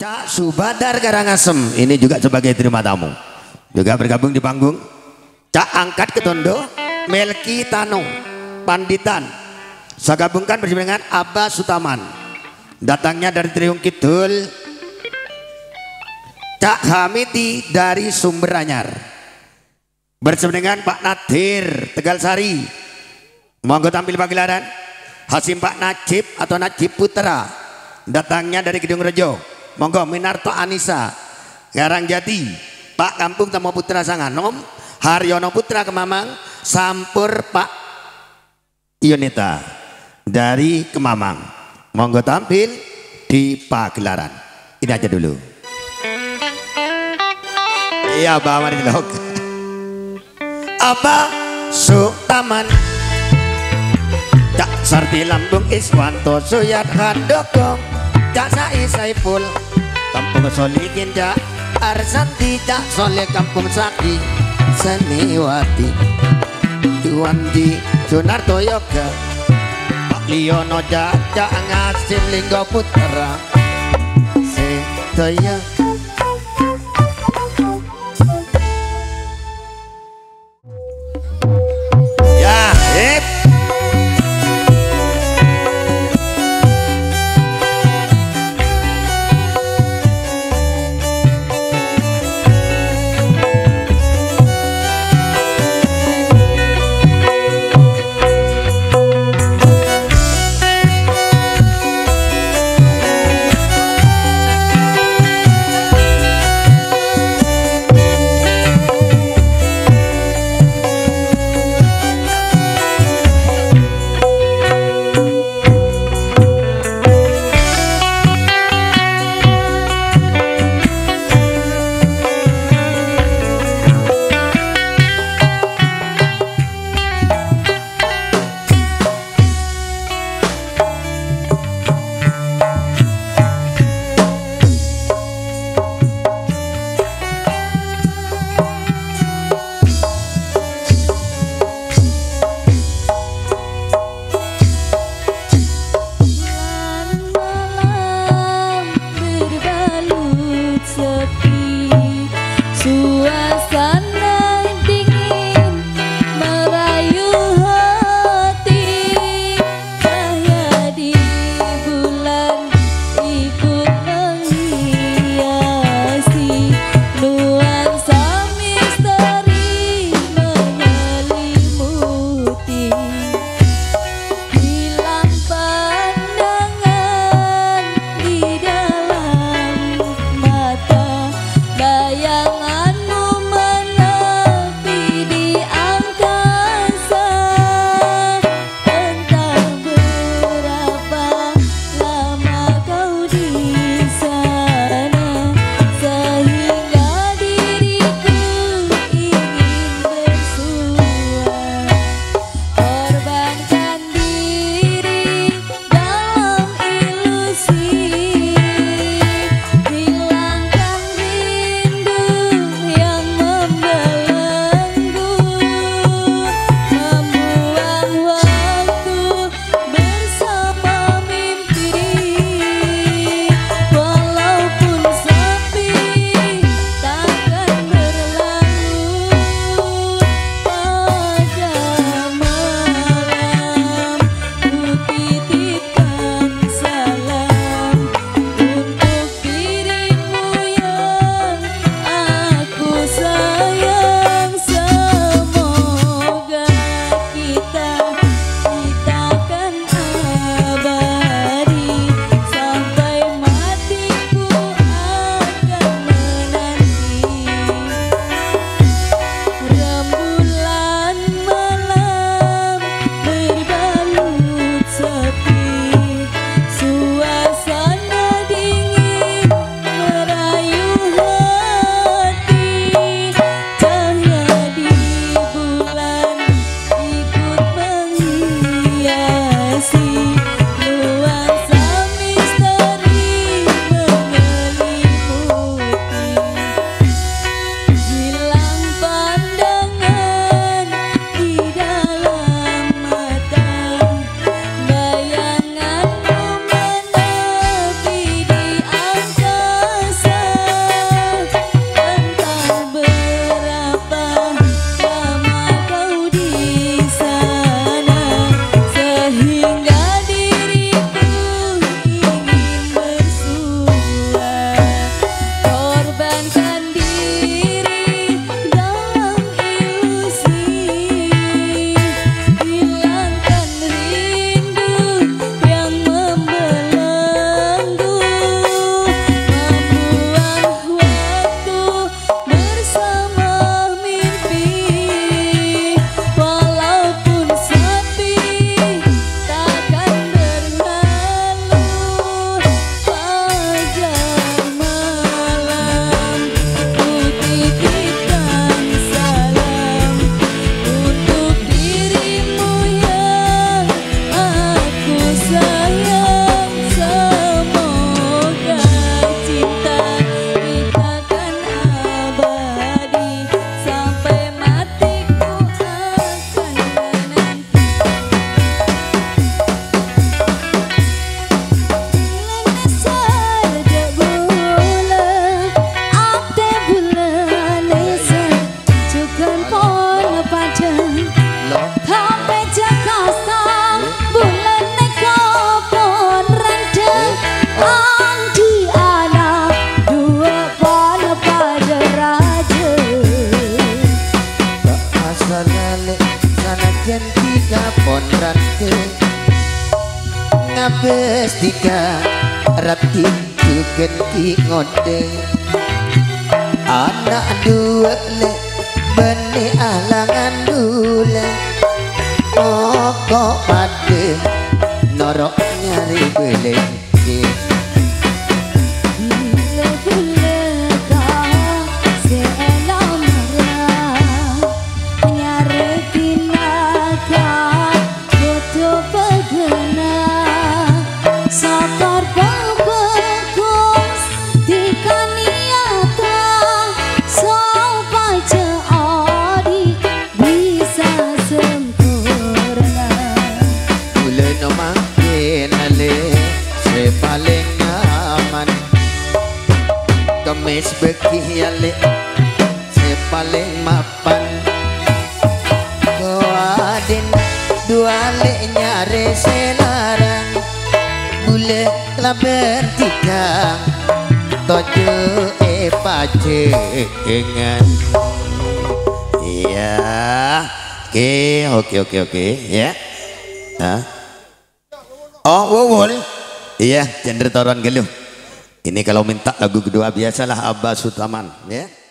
Cak Subadar Karangasem ini juga sebagai terima tamu, juga bergabung di panggung. Cak Angkat Ketondo Melki Tano Panditan, saya gabungkan bersama dengan Abah Sutaman, datangnya dari Triung Kidul. Cak Hamidi dari Sumber Anyar bersama dengan Pak Nadir Tegal Sari, monggo tampil pagelaran. Hasim Pak Najib atau Najib Putra, datangnya dari Gedung Rejo, monggo. Minarto Anissa Karangjati, Pak Kampung Tamo Putra Sanganom, Haryono Putra Kemamang, Sampur Pak Ionita dari Kemamang, monggo tampil di pagelaran. Ini aja dulu. Iya Abah Marilog, Abah Sutaman, Cak Sarti Lambung Iswanto Suyat Handoko, Cak Sai Saiful Kampung Solikin, Cak Arsanti, Cak Soleh Kampung Saki Seniwati, Juwandi Junarto Yoga, Pak Liono Cak Ngasim Linggo Putra Sedaya. Ya hip. bestika rati tuken ki ngode anak dua le beni alangan dule kok pade norok nyari beleng paling aman kemis beki yale paling mapan koadin dua le nyare selarang bule klaber tiga tojo pajengan iya oke ya oh wawol iya gender toron geluh ini kalau minta lagu kedua biasalah Abbas Sutaman ya.